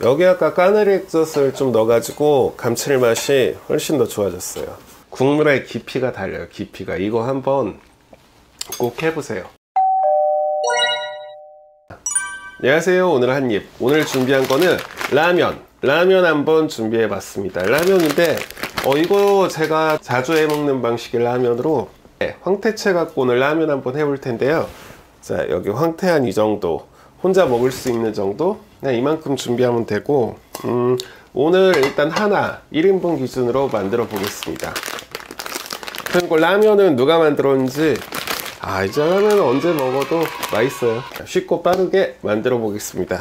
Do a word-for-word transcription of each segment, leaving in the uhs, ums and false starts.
여기 아까 까나리 액젓을 좀 넣어가지고 감칠맛이 훨씬 더 좋아졌어요. 국물의 깊이가 달라요. 깊이가. 이거 한번 꼭 해보세요. 안녕하세요. 오늘 한입. 오늘 준비한 거는 라면 라면 한번 준비해 봤습니다. 라면인데 어 이거 제가 자주 해먹는 방식의 라면으로 네, 황태채 갖고 오늘 라면 한번 해볼 텐데요. 자, 여기 황태 한 이 정도, 혼자 먹을 수 있는 정도, 그냥 이만큼 준비하면 되고, 음, 오늘 일단 하나 일 인분 기준으로 만들어 보겠습니다. 그리고 라면은 누가 만들었는지, 아, 이 라면은 언제 먹어도 맛있어요. 쉽고 빠르게 만들어 보겠습니다.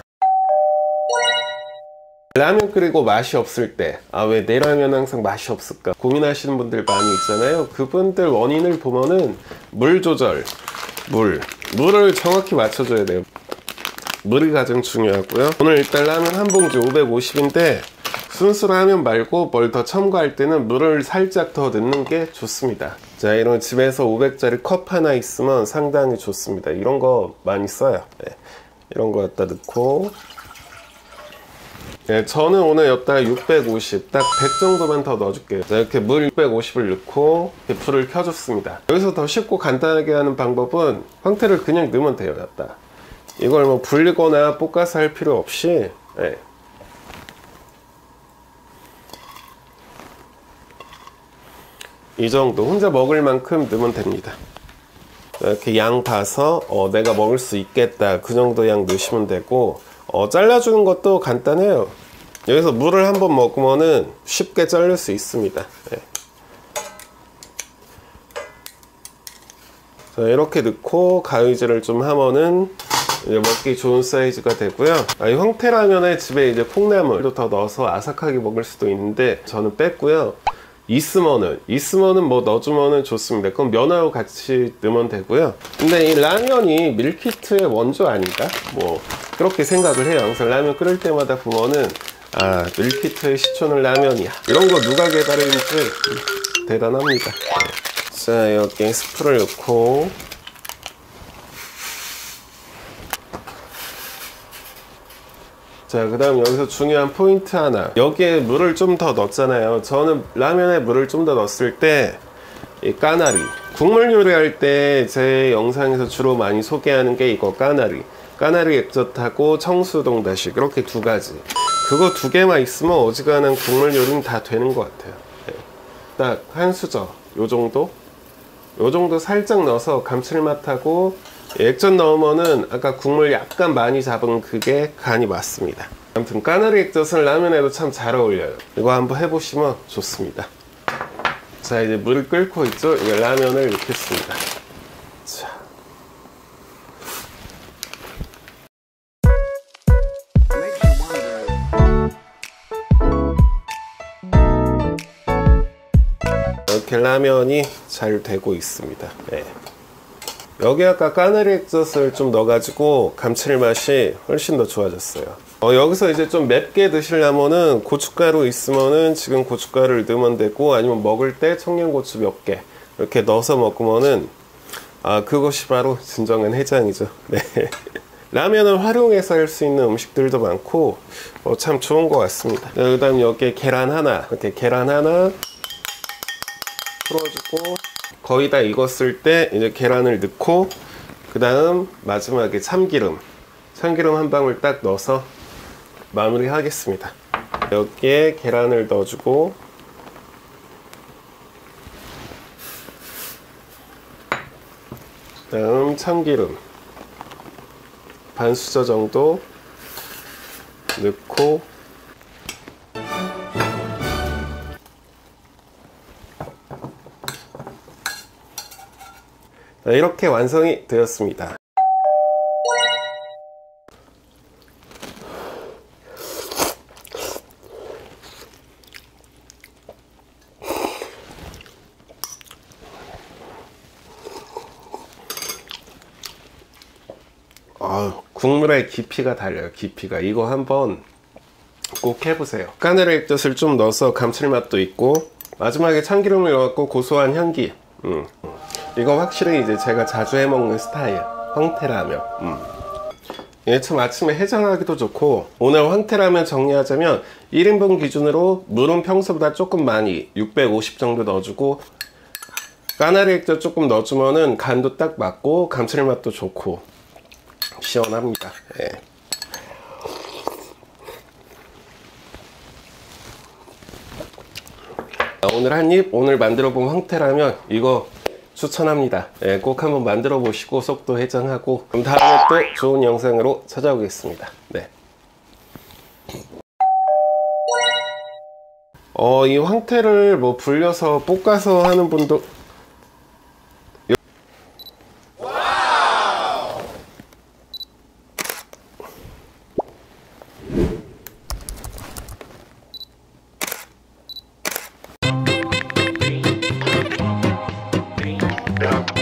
라면 끓이고 맛이 없을 때, 아, 왜 내 라면 항상 맛이 없을까 고민하시는 분들 많이 있잖아요. 그분들 원인을 보면은 물 조절, 물 물을 정확히 맞춰줘야 돼요. 물이 가장 중요하고요. 오늘 일단 라면 한 봉지 오백오십인데 순수 라면 말고 뭘 더 첨가할 때는 물을 살짝 더 넣는 게 좋습니다. 자, 이런 집에서 오백짜리 컵 하나 있으면 상당히 좋습니다. 이런 거 많이 써요. 네, 이런 거 갖다 넣고, 네, 저는 오늘 여기다가 육백오십, 딱 백 정도만 더 넣어줄게요. 자, 이렇게 물 육백오십을 넣고 이렇게 불을 켜줬습니다. 여기서 더 쉽고 간단하게 하는 방법은 황태를 그냥 넣으면 돼요. 여기다 이걸 뭐 불리거나 볶아서 할 필요 없이, 네. 이 정도 혼자 먹을 만큼 넣으면 됩니다. 이렇게 양 봐서 어, 내가 먹을 수 있겠다, 그 정도 양 넣으시면 되고, 어, 잘라주는 것도 간단해요. 여기서 물을 한번 먹으면은 쉽게 자를 수 있습니다. 네. 자, 이렇게 넣고 가위질을 좀 하면은 이제 먹기 좋은 사이즈가 되고요. 아, 이 황태라면에 집에 이제 콩나물도 더 넣어서 아삭하게 먹을 수도 있는데 저는 뺐고요. 있으면은 있으면은 뭐 넣어주면은 좋습니다. 그럼 면하고 같이 넣으면 되고요. 근데 이 라면이 밀키트의 원조 아닌가? 뭐 그렇게 생각을 해요. 항상 라면 끓일 때마다 보면은, 아, 밀키트의 시초는 라면이야, 이런 거 누가 개발했는지 대단합니다. 네. 자, 여기 스프를 넣고, 자, 그 다음 여기서 중요한 포인트 하나, 여기에 물을 좀 더 넣었잖아요. 저는 라면에 물을 좀 더 넣었을 때 이 까나리, 국물 요리할 때 제 영상에서 주로 많이 소개하는 게 이거 까나리 까나리 액젓하고 청수동 다시, 이렇게 두 가지, 그거 두 개만 있으면 어지간한 국물 요리는 다 되는 것 같아요. 네. 딱 한 수저 요 정도 요 정도 살짝 넣어서 감칠맛하고, 액젓 넣으면은 아까 국물 약간 많이 잡은 그게 간이 맞습니다. 아무튼 까나리 액젓은 라면에도 참 잘 어울려요. 이거 한번 해보시면 좋습니다. 자, 이제 물을 끓고 있죠. 이제 라면을 넣겠습니다. 자, 이렇게 라면이 잘 되고 있습니다. 네. 여기 아까 까나리 액젓을 좀 넣어가지고 감칠맛이 훨씬 더 좋아졌어요. 어, 여기서 이제 좀 맵게 드시려면은 고춧가루 있으면은 지금 고춧가루를 넣으면 되고, 아니면 먹을 때 청양고추 몇 개 이렇게 넣어서 먹으면은, 아, 그것이 바로 진정한 해장이죠. 네. 라면을 활용해서 할 수 있는 음식들도 많고, 어, 참 좋은 것 같습니다. 그 다음 여기에 계란 하나, 이렇게 계란 하나 풀어주고, 거의 다 익었을 때 이제 계란을 넣고, 그 다음 마지막에 참기름 참기름 한 방울 딱 넣어서 마무리 하겠습니다. 여기에 계란을 넣어주고, 그 다음 참기름 반 수저 정도 넣고, 이렇게 완성이 되었습니다. 아, 국물의 깊이가 달라요. 깊이가. 이거 한번 꼭 해보세요. 까나리 액젓을 좀 넣어서 감칠맛도 있고, 마지막에 참기름을 넣었고 고소한 향기. 음. 이거 확실히 이제 제가 자주 해먹는 스타일 황태라면. 음. 얘 참 아침에 해장하기도 좋고, 오늘 황태라면 정리하자면 일 인분 기준으로 물은 평소보다 조금 많이 육백오십 정도 넣어주고, 까나리 액젓 조금 넣어주면은 간도 딱 맞고 감칠맛도 좋고 시원합니다. 예. 오늘 한입, 오늘 만들어 본 황태라면 이거 추천합니다. 예, 꼭 한번 만들어 보시고 속도 해장하고, 그럼 다음에 또 좋은 영상으로 찾아오겠습니다. 네. 어, 이 황태를 뭐 불려서 볶아서 하는 분도 Yeah.